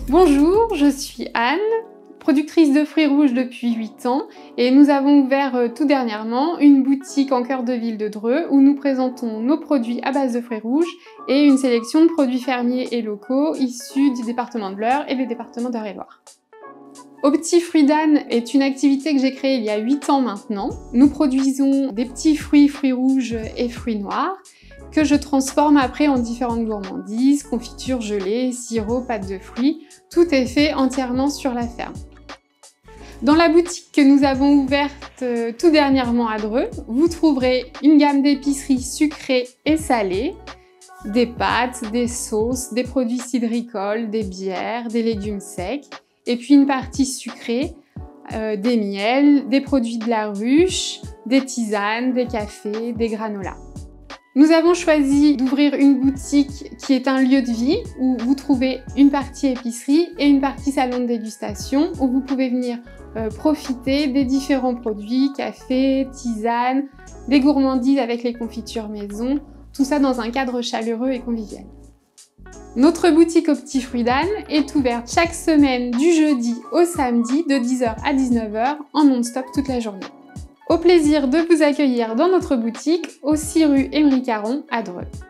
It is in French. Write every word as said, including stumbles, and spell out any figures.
Bonjour, je suis Anne, productrice de fruits rouges depuis huit ans et nous avons ouvert tout dernièrement une boutique en cœur de ville de Dreux où nous présentons nos produits à base de fruits rouges et une sélection de produits fermiers et locaux issus du département de l'Eure et des départements d'Eure-et-Loir. Au Petit Fruit d'Anne est une activité que j'ai créée il y a huit ans maintenant. Nous produisons des petits fruits, fruits rouges et fruits noirs que je transforme après en différentes gourmandises, confitures, gelées, sirops, pâtes de fruits. Tout est fait entièrement sur la ferme. Dans la boutique que nous avons ouverte tout dernièrement à Dreux, vous trouverez une gamme d'épiceries sucrées et salées, des pâtes, des sauces, des produits cidricoles, des bières, des légumes secs, et puis une partie sucrée, euh, des miels, des produits de la ruche, des tisanes, des cafés, des granolas. Nous avons choisi d'ouvrir une boutique qui est un lieu de vie où vous trouvez une partie épicerie et une partie salon de dégustation où vous pouvez venir euh, profiter des différents produits, café, tisanes, des gourmandises avec les confitures maison, tout ça dans un cadre chaleureux et convivial. Notre boutique au Petit Fruit d'Anne est ouverte chaque semaine du jeudi au samedi de dix heures à dix-neuf heures en non-stop toute la journée. Au plaisir de vous accueillir dans notre boutique au six rue Émery Caron à Dreux.